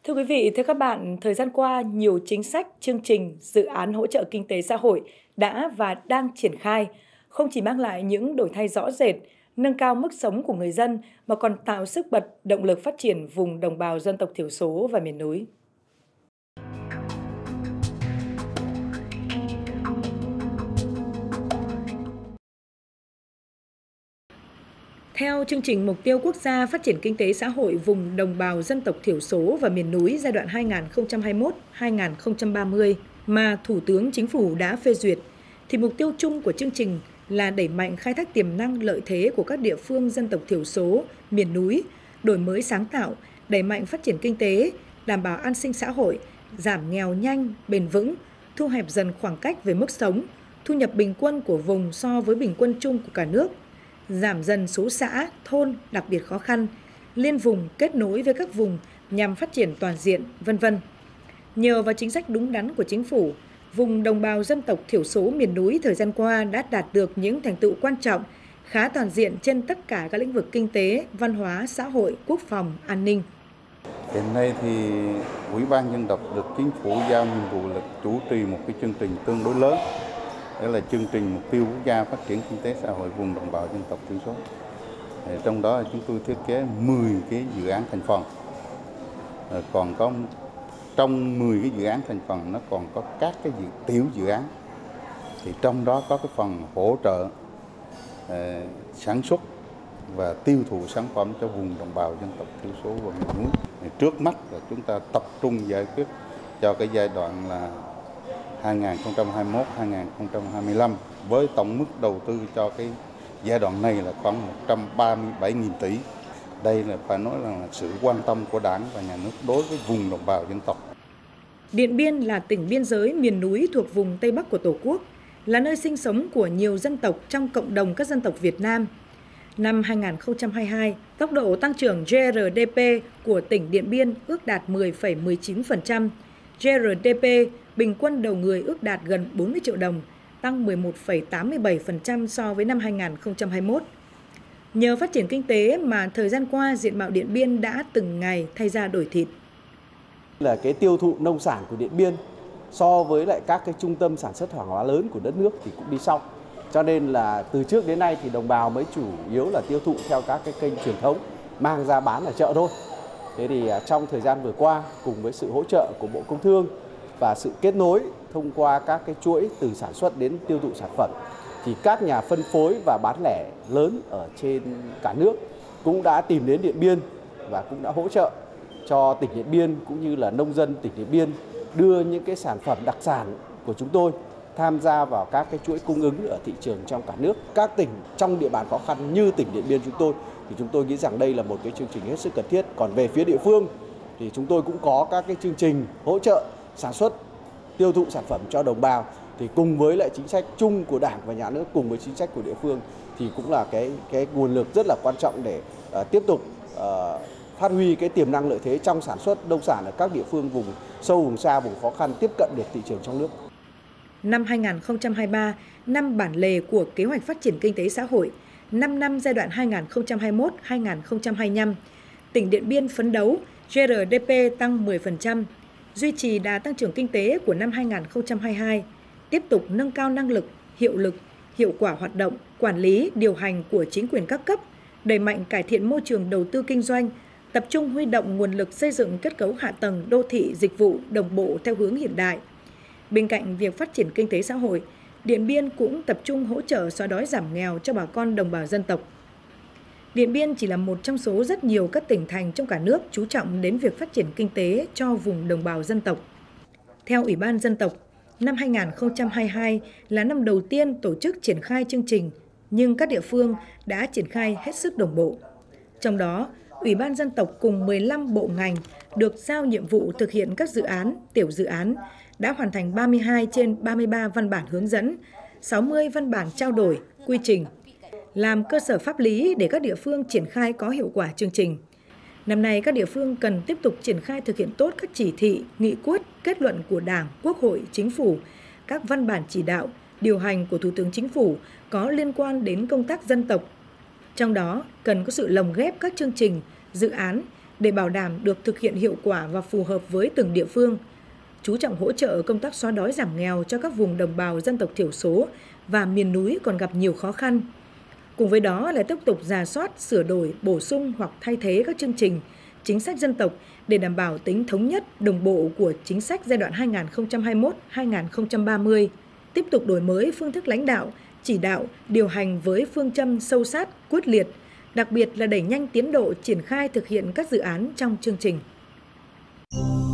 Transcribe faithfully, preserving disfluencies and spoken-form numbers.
Thưa quý vị, thưa các bạn, thời gian qua, nhiều chính sách, chương trình, dự án hỗ trợ kinh tế xã hội đã và đang triển khai, không chỉ mang lại những đổi thay rõ rệt, nâng cao mức sống của người dân, mà còn tạo sức bật, động lực phát triển vùng đồng bào dân tộc thiểu số và miền núi. Theo chương trình Mục tiêu Quốc gia Phát triển Kinh tế Xã hội vùng đồng bào dân tộc thiểu số và miền núi giai đoạn hai nghìn không trăm hai mươi mốt đến hai nghìn không trăm ba mươi mà Thủ tướng Chính phủ đã phê duyệt, thì mục tiêu chung của chương trình là đẩy mạnh khai thác tiềm năng lợi thế của các địa phương dân tộc thiểu số, miền núi, đổi mới sáng tạo, đẩy mạnh phát triển kinh tế, đảm bảo an sinh xã hội, giảm nghèo nhanh, bền vững, thu hẹp dần khoảng cách về mức sống, thu nhập bình quân của vùng so với bình quân chung của cả nước, giảm dần số xã, thôn đặc biệt khó khăn, liên vùng kết nối với các vùng nhằm phát triển toàn diện, vân vân. Nhờ vào chính sách đúng đắn của chính phủ, vùng đồng bào dân tộc thiểu số miền núi thời gian qua đã đạt được những thành tựu quan trọng, khá toàn diện trên tất cả các lĩnh vực kinh tế, văn hóa, xã hội, quốc phòng, an ninh. Hiện nay thì Ủy ban Dân tộc được chính phủ giao nhiệm vụ là chủ trì một cái chương trình tương đối lớn. Đó là chương trình Mục tiêu Quốc gia Phát triển Kinh tế Xã hội vùng đồng bào dân tộc thiểu số. Trong đó chúng tôi thiết kế mười cái dự án thành phần. Còn có trong mười cái dự án thành phần nó còn có các cái dự, tiểu dự án. Thì trong đó có cái phần hỗ trợ uh, sản xuất và tiêu thụ sản phẩm cho vùng đồng bào dân tộc thiểu số và miền núi. Trước mắt là chúng ta tập trung giải quyết cho cái giai đoạn là hai nghìn không trăm hai mươi mốt đến hai nghìn không trăm hai mươi lăm với tổng mức đầu tư cho cái giai đoạn này là khoảng một trăm ba mươi bảy nghìn tỷ. Đây là phải nói là sự quan tâm của Đảng và Nhà nước đối với vùng đồng bào dân tộc. Điện Biên là tỉnh biên giới miền núi thuộc vùng Tây Bắc của Tổ quốc, là nơi sinh sống của nhiều dân tộc trong cộng đồng các dân tộc Việt Nam. Năm hai nghìn không trăm hai mươi hai, tốc độ tăng trưởng giê rờ đê pê của tỉnh Điện Biên ước đạt mười phẩy mười chín phần trăm, giê rờ đê pê bình quân đầu người ước đạt gần bốn mươi triệu đồng, tăng mười một phẩy tám mươi bảy phần trăm so với năm hai nghìn không trăm hai mươi mốt. Nhờ phát triển kinh tế mà thời gian qua diện mạo Điện Biên đã từng ngày thay da đổi thịt. Là cái tiêu thụ nông sản của Điện Biên so với lại các cái trung tâm sản xuất hàng hóa lớn của đất nước thì cũng đi sau. Cho nên là từ trước đến nay thì đồng bào mới chủ yếu là tiêu thụ theo các cái kênh truyền thống, mang ra bán ở chợ thôi. Thế thì trong thời gian vừa qua, cùng với sự hỗ trợ của Bộ Công Thương và sự kết nối thông qua các cái chuỗi từ sản xuất đến tiêu thụ sản phẩm, thì các nhà phân phối và bán lẻ lớn ở trên cả nước cũng đã tìm đến Điện Biên và cũng đã hỗ trợ cho tỉnh Điện Biên cũng như là nông dân tỉnh Điện Biên đưa những cái sản phẩm đặc sản của chúng tôi tham gia vào các cái chuỗi cung ứng ở thị trường trong cả nước. Các tỉnh trong địa bàn khó khăn như tỉnh Điện Biên chúng tôi thì chúng tôi nghĩ rằng đây là một cái chương trình hết sức cần thiết. Còn về phía địa phương thì chúng tôi cũng có các cái chương trình hỗ trợ sản xuất, tiêu thụ sản phẩm cho đồng bào, thì cùng với lại chính sách chung của Đảng và Nhà nước cùng với chính sách của địa phương thì cũng là cái cái nguồn lực rất là quan trọng để uh, tiếp tục uh, phát huy cái tiềm năng lợi thế trong sản xuất nông sản ở các địa phương vùng sâu, vùng xa, vùng khó khăn tiếp cận được thị trường trong nước. Năm hai nghìn không trăm hai mươi ba, năm bản lề của Kế hoạch Phát triển Kinh tế Xã hội, năm năm giai đoạn hai nghìn không trăm hai mươi mốt đến hai nghìn không trăm hai mươi lăm, tỉnh Điện Biên phấn đấu giê rờ đê pê tăng mười phần trăm, duy trì đà tăng trưởng kinh tế của năm hai nghìn không trăm hai mươi hai, tiếp tục nâng cao năng lực, hiệu lực, hiệu quả hoạt động, quản lý, điều hành của chính quyền các cấp, đẩy mạnh cải thiện môi trường đầu tư kinh doanh, tập trung huy động nguồn lực xây dựng kết cấu hạ tầng đô thị dịch vụ đồng bộ theo hướng hiện đại. Bên cạnh việc phát triển kinh tế xã hội, Điện Biên cũng tập trung hỗ trợ xóa đói giảm nghèo cho bà con đồng bào dân tộc. Điện Biên chỉ là một trong số rất nhiều các tỉnh thành trong cả nước chú trọng đến việc phát triển kinh tế cho vùng đồng bào dân tộc. Theo Ủy ban Dân tộc, năm hai nghìn không trăm hai mươi hai là năm đầu tiên tổ chức triển khai chương trình, nhưng các địa phương đã triển khai hết sức đồng bộ. Trong đó, Ủy ban Dân tộc cùng mười lăm bộ ngành được giao nhiệm vụ thực hiện các dự án, tiểu dự án, đã hoàn thành ba mươi hai trên ba mươi ba văn bản hướng dẫn, sáu mươi văn bản trao đổi, quy trình, làm cơ sở pháp lý để các địa phương triển khai có hiệu quả chương trình. Năm nay, các địa phương cần tiếp tục triển khai thực hiện tốt các chỉ thị, nghị quyết, kết luận của Đảng, Quốc hội, Chính phủ, các văn bản chỉ đạo, điều hành của Thủ tướng Chính phủ có liên quan đến công tác dân tộc. Trong đó, cần có sự lồng ghép các chương trình, dự án để bảo đảm được thực hiện hiệu quả và phù hợp với từng địa phương, chú trọng hỗ trợ công tác xóa đói giảm nghèo cho các vùng đồng bào dân tộc thiểu số và miền núi còn gặp nhiều khó khăn. Cùng với đó là tiếp tục rà soát, sửa đổi, bổ sung hoặc thay thế các chương trình, chính sách dân tộc để đảm bảo tính thống nhất, đồng bộ của chính sách giai đoạn hai nghìn không trăm hai mươi mốt đến hai nghìn không trăm ba mươi, tiếp tục đổi mới phương thức lãnh đạo, chỉ đạo, điều hành với phương châm sâu sát, quyết liệt, đặc biệt là đẩy nhanh tiến độ triển khai thực hiện các dự án trong chương trình.